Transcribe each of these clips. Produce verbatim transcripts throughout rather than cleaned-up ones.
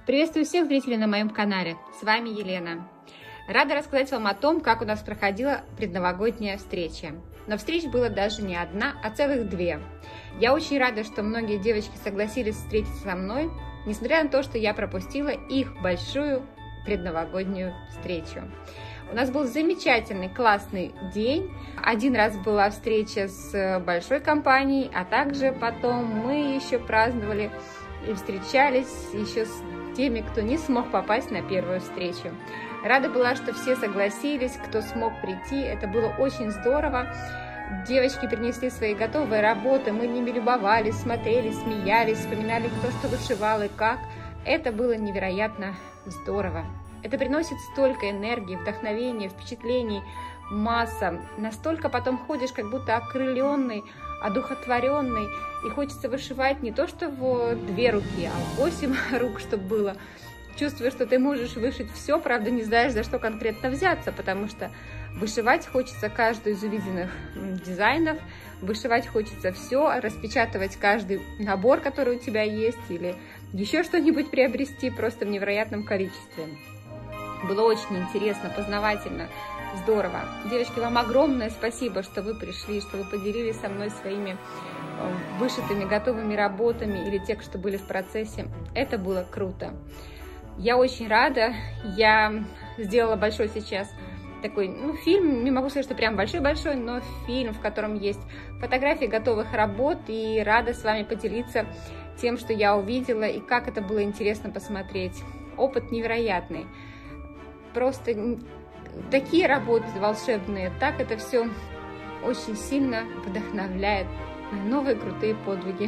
Приветствую всех зрителей на моем канале. С вами Елена. Рада рассказать вам о том, как у нас проходила предновогодняя встреча. Но встреч было даже не одна, а целых две. Я очень рада, что многие девочки согласились встретиться со мной, несмотря на то, что я пропустила их большую предновогоднюю встречу. У нас был замечательный, классный день. Один раз была встреча с большой компанией, а также потом мы еще праздновали и встречались еще с теми, кто не смог попасть на первую встречу. Рада была, что все согласились, кто смог прийти. Это было очень здорово. Девочки принесли свои готовые работы, мы ними любовались, смотрели, смеялись, вспоминали, кто что вышивал и как. Это было невероятно здорово. Это приносит столько энергии, вдохновения, впечатлений, масса. Настолько потом ходишь, как будто окрыленный, одухотворенный, и хочется вышивать не то что в две руки, а восемь рук, чтобы было. Чувствуешь, что ты можешь вышить все, правда, не знаешь, за что конкретно взяться, потому что вышивать хочется каждую из увиденных дизайнов, вышивать хочется все, распечатывать каждый набор, который у тебя есть, или еще что-нибудь приобрести просто в невероятном количестве. Было очень интересно, познавательно, здорово. Девочки, вам огромное спасибо, что вы пришли, что вы поделились со мной своими вышитыми, готовыми работами или тех, что были в процессе. Это было круто. Я очень рада. Я сделала большой сейчас такой, ну, фильм, не могу сказать, что прям большой-большой, но фильм, в котором есть фотографии готовых работ, и рада с вами поделиться тем, что я увидела, и как это было интересно посмотреть. Опыт невероятный. Просто такие работы волшебные, так это все очень сильно вдохновляет на новые крутые подвиги.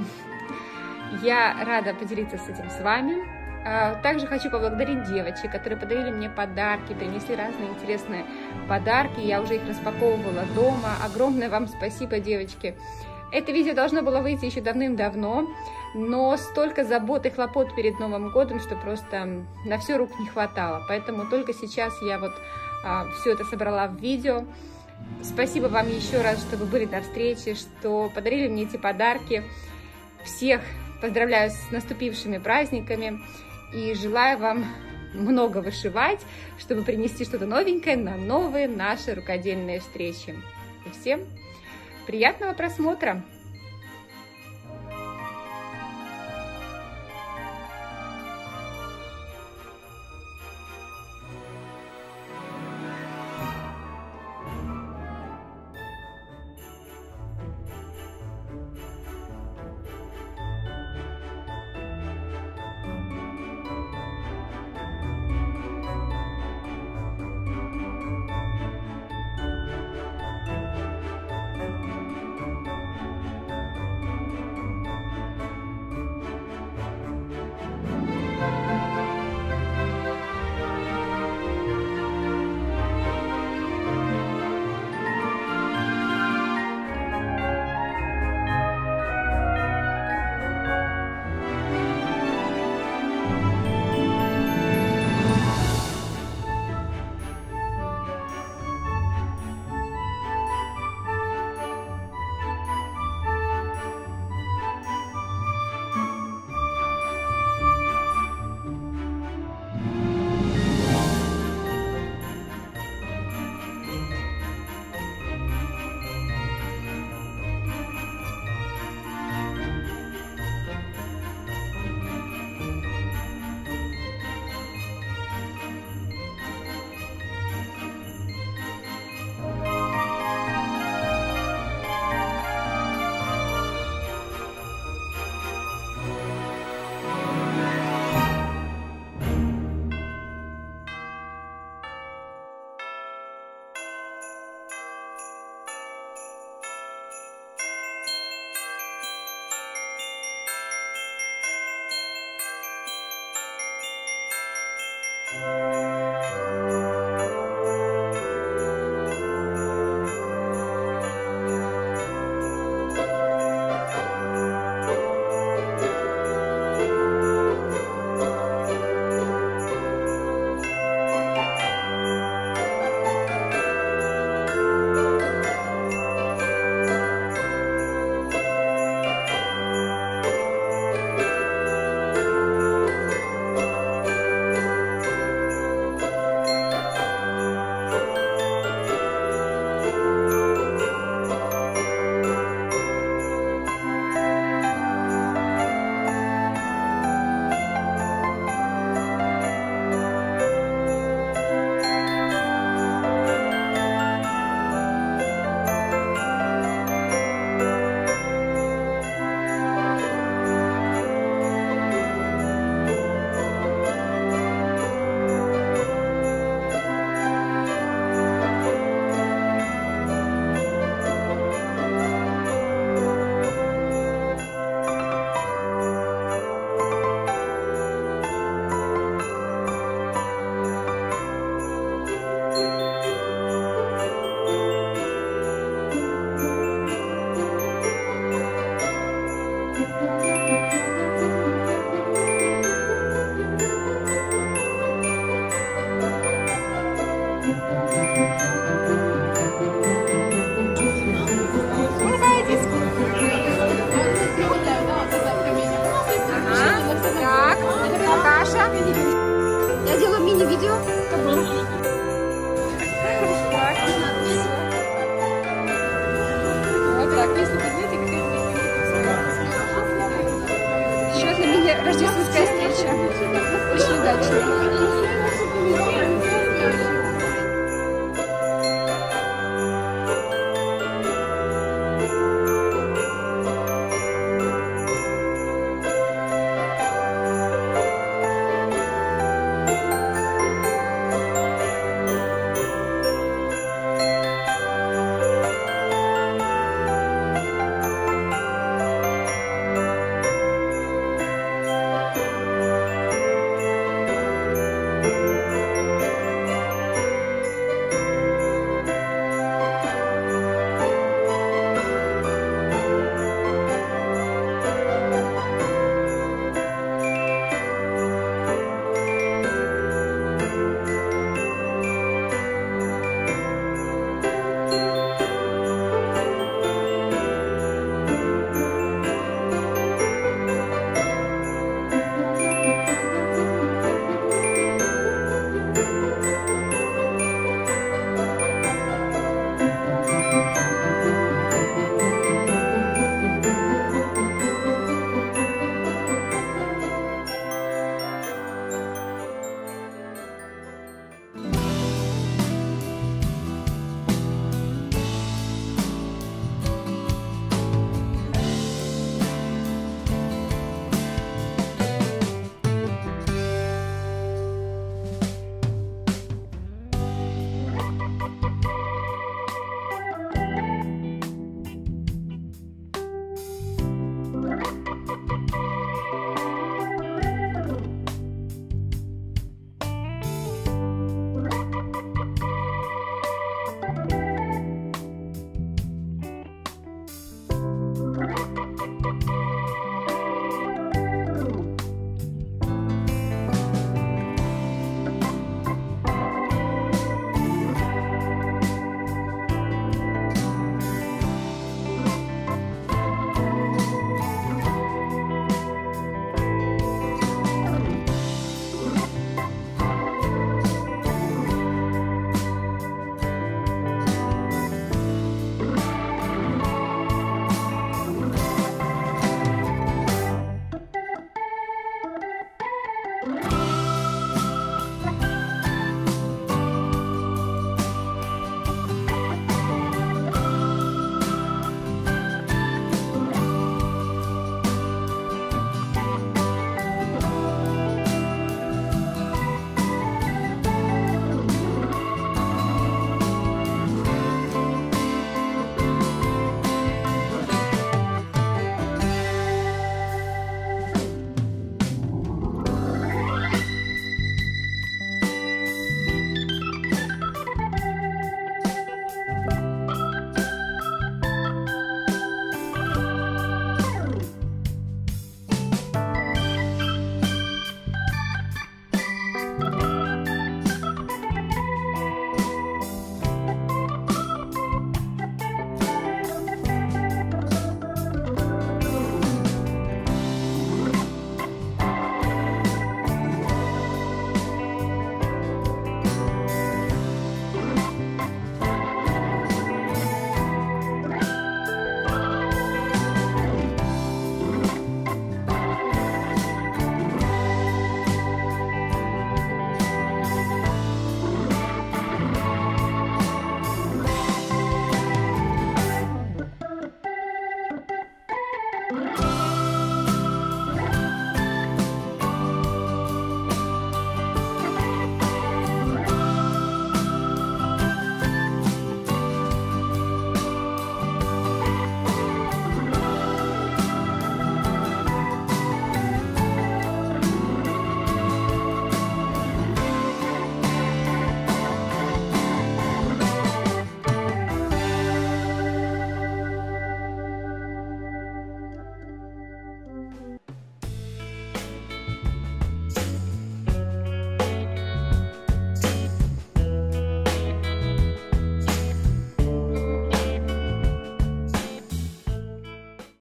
Я рада поделиться с этим с вами. Также хочу поблагодарить девочек, которые подарили мне подарки, принесли разные интересные подарки. Я уже их распаковывала дома. Огромное вам спасибо, девочки. Это видео должно было выйти еще давным-давно, но столько забот и хлопот перед Новым годом, что просто на все рук не хватало. Поэтому только сейчас я вот а, все это собрала в видео. Спасибо вам еще раз, что вы были на встрече, что подарили мне эти подарки. Всех поздравляю с наступившими праздниками и желаю вам много вышивать, чтобы принести что-то новенькое на новые наши рукодельные встречи. И всем приятного просмотра! you.